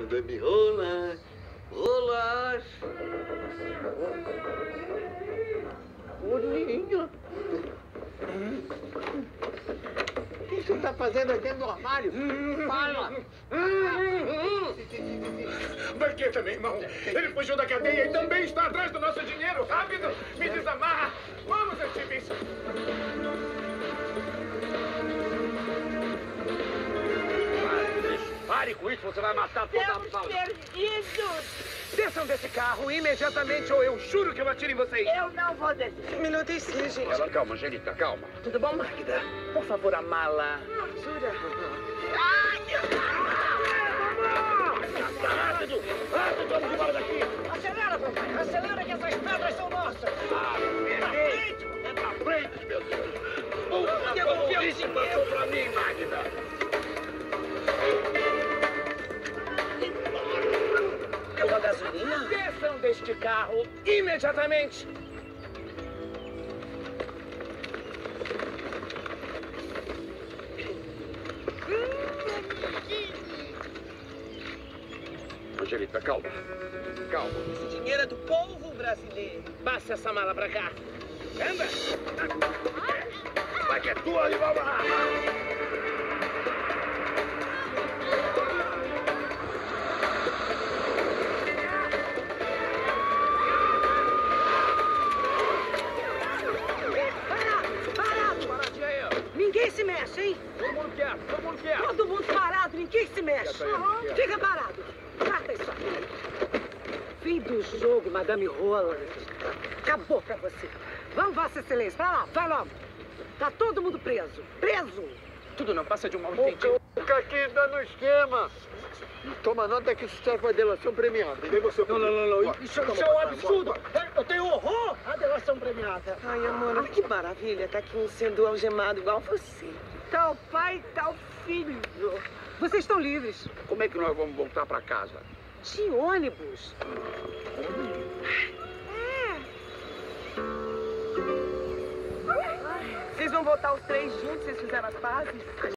Madame Roland. Roland. Rolinha. O que você está fazendo aqui dentro do armário? Fala! Baqueta, meu irmão. Ele fugiu da cadeia e também está atrás do nosso dinheiro. Rápido! Me desamarra! Vamos, Antibis! Pare com isso, você vai matar toda a sala. Perdidos! Desçam desse carro imediatamente ou eu juro que eu atiro em vocês. Eu não vou descer. Melhor descer, gente. Calma, Angelita, calma. Tudo bom, Magda? Por favor, a mala. Jura? Rápido! Rápido, vamos embora daqui! Acelera, papai! Acelera que essas pedras são nossas! Perfeito! É pra frente, meu Deus! Isso passou pra mim, Magda! Pegou a gasolina? Desçam deste carro imediatamente. Angelita, calma. Calma. Esse dinheiro é do povo brasileiro. Passe essa mala pra cá. Anda! Vai que é tua, Alibaba! Ninguém se mexe, hein? Todo mundo quieto, todo mundo quieto. Todo mundo parado, ninguém se mexe. Fica parado. Trata isso aqui. Fim do jogo, Madame Roland. Acabou pra você. Vamos, Vossa Excelência, pra lá, vai logo. Tá todo mundo preso. Preso! Tudo não passa de um mal entendido. Fica aqui dando esquema. Toma nota que isso serve para delação premiada. Não. Isso é um absurdo. Eu tenho horror à delação premiada. Ai, amor, olha que maravilha. Tá aqui sendo algemado igual você. Tal pai, tal filho. Vocês estão livres. Como é que nós vamos voltar pra casa? De ônibus. Vocês vão voltar os três juntos? Vocês fizeram as pazes?